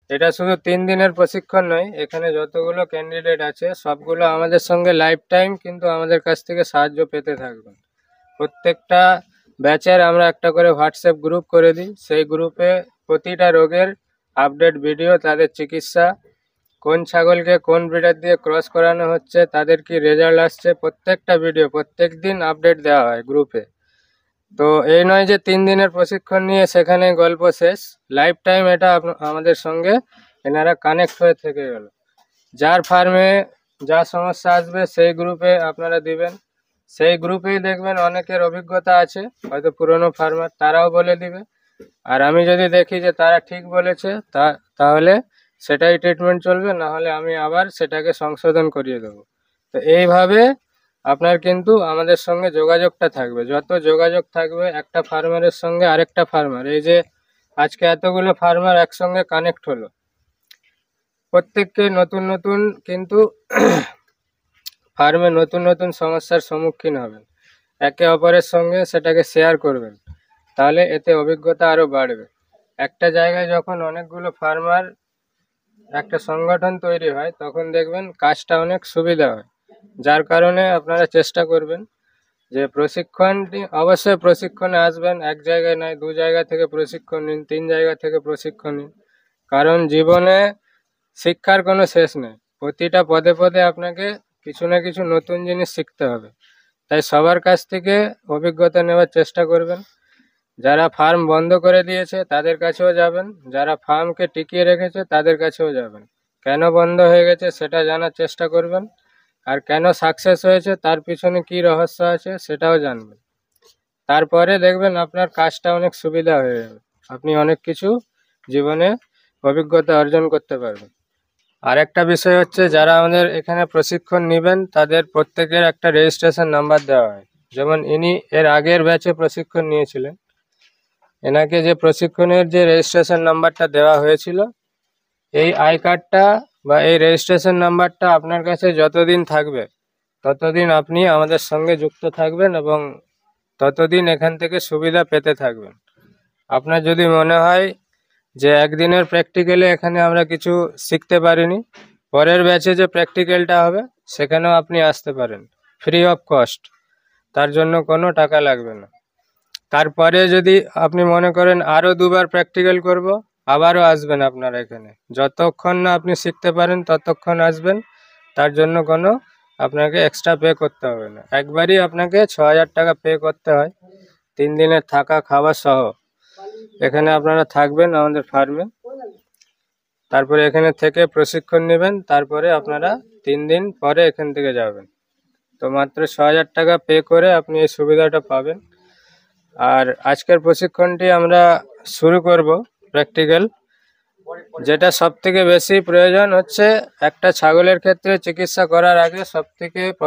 এটা শুধু 3 দিনের প্রশিক্ষণ নয়, এখানে যতগুলো ক্যান্ডিডেট আছে সবগুলো আমাদের সঙ্গে লাইফ টাইম কিন্তু আমাদের কাছ থেকে সাহায্য পেতে থাকবেন। প্রত্যেকটা ব্যাচের আমরা একটা করে হোয়াটসঅ্যাপ গ্রুপ করে দিই, সেই গ্রুপে প্রতিটা রোগের আপডেট ভিডিও, তাদের চিকিৎসা, কোন ছাগলকে কোন ব্রিডার দিয়ে ক্রস করানো হচ্ছে, তাদের কি রেজাল্ট আসছে, প্রত্যেকটা ভিডিও প্রত্যেক দিন আপডেট দেওয়া হয় গ্রুপে। তো এই নয় যে 3 দিনের প্রশিক্ষণ নিয়ে সেখানে গল্প শেষ, লাইফ টাইম এটা আমাদের সঙ্গে এনারা কানেক্ট হয়ে থেকে গেল। যার ফার্মে যা সমস্যা আসবে সেই গ্রুপে আপনারা দিবেন, সেই গ্রুপেই দেখবেন অনেকের অভিজ্ঞতা আছে, হয়তো পুরনো ফার্মার, তারাও বলে দিবে। আর আমি যদি দেখি যে তারা ঠিক বলেছে তাহলে সেটাই ট্রিটমেন্ট চলবে, না হলে আমি আবার সেটাকে সংশোধন করিয়ে দেবো। তো এইভাবে আপনার কিন্তু আমাদের সঙ্গে যোগাযোগটা থাকবে। যত যোগাযোগ থাকবে একটা ফার্মারের সঙ্গে আরেকটা ফার্মার, এই যে আজকে এতগুলো ফার্মার একসঙ্গে কানেক্ট হলো, প্রত্যেককে নতুন নতুন কিন্তু ফার্মে নতুন নতুন সমস্যার সম্মুখীন হবেন, একে অপরের সঙ্গে সেটাকে শেয়ার করবেন, তাহলে এতে অভিজ্ঞতা আরও বাড়বে। একটা জায়গায় যখন অনেকগুলো ফার্মার একটা সংগঠন তৈরি হয় তখন দেখবেন কাজটা অনেক সুবিধা হয়। যার কারণে আপনারা চেষ্টা করবেন যে প্রশিক্ষণটি, অবশ্যই প্রশিক্ষণে আসবেন, এক জায়গায় নয় 2 জায়গা থেকে প্রশিক্ষণ নিন, 3 জায়গা থেকে প্রশিক্ষণ নিন। কারণ জীবনে শিক্ষার কোনো শেষ নেই, প্রতিটা পদে পদে আপনাকে কিছু না কিছু নতুন জিনিস শিখতে হবে। তাই সবার কাছ থেকে অভিজ্ঞতা নেওয়ার চেষ্টা করবেন। যারা ফার্ম বন্ধ করে দিয়েছে তাদের কাছেও যাবেন, যারা ফার্মকে টিকিয়ে রেখেছে তাদের কাছেও যাবেন। কেন বন্ধ হয়ে গেছে সেটা জানার চেষ্টা করবেন, আর কেন সাকসেস হয়েছে তার পিছনে কি রহস্য আছে সেটাও জানবেন। তারপরে দেখবেন আপনার কাজটা অনেক সুবিধা হয়ে যাবে, আপনি অনেক কিছু জীবনে অভিজ্ঞতা অর্জন করতে পারবেন। আর একটা বিষয় হচ্ছে, যারা আমাদের এখানে প্রশিক্ষণ নেবেন তাদের প্রত্যেকের একটা রেজিস্ট্রেশন নাম্বার দেওয়া হয়। যেমন ইনি এর আগের ব্যাচে প্রশিক্ষণ নিয়েছিলেন, এনাকে যে প্রশিক্ষণের যে রেজিস্ট্রেশন নাম্বারটা দেওয়া হয়েছিল, এই আই কার্ডটা বা এই রেজিস্ট্রেশন নাম্বারটা আপনার কাছে যতদিন থাকবে ততদিন আপনি আমাদের সঙ্গে যুক্ত থাকবেন এবং ততদিন এখান থেকে সুবিধা পেতে থাকবেন। আপনার যদি মনে হয় যে একদিনের প্র্যাকটিক্যালে এখানে আমরা কিছু শিখতে পারিনি, পরের ব্যাচে যে প্র্যাকটিক্যালটা হবে সেখানেও আপনি আসতে পারেন ফ্রি অফ কস্ট, তার জন্য কোনো টাকা লাগবে না। তারপরে যদি আপনি মনে করেন আরও 2বার প্র্যাকটিক্যাল করব, আবারও আসবেন আপনারা এখানে, যতক্ষণ না আপনি শিখতে পারেন ততক্ষণ আসবেন, তার জন্য কোনো আপনাকে এক্সট্রা পে করতে হবে না। একবারই আপনাকে 6000 টাকা পে করতে হয় 3 দিনের থাকা খাওয়া সহ। এখানে আপনারা থাকবেন আমাদের ফার্মে, তারপরে এখানে থেকে প্রশিক্ষণ নেবেন, তারপরে আপনারা 3 দিন পরে এখান থেকে যাবেন। তো মাত্র 6000 টাকা পে করে আপনি এই সুবিধাটা পাবেন। আর আজকের প্রশিক্ষণটি আমরা শুরু করব প্র্যাকটিক্যাল। যেটা সব থেকে বেশি প্রয়োজন হচ্ছে, একটা ছাগলের ক্ষেত্রে চিকিৎসা করার আগে সব থেকে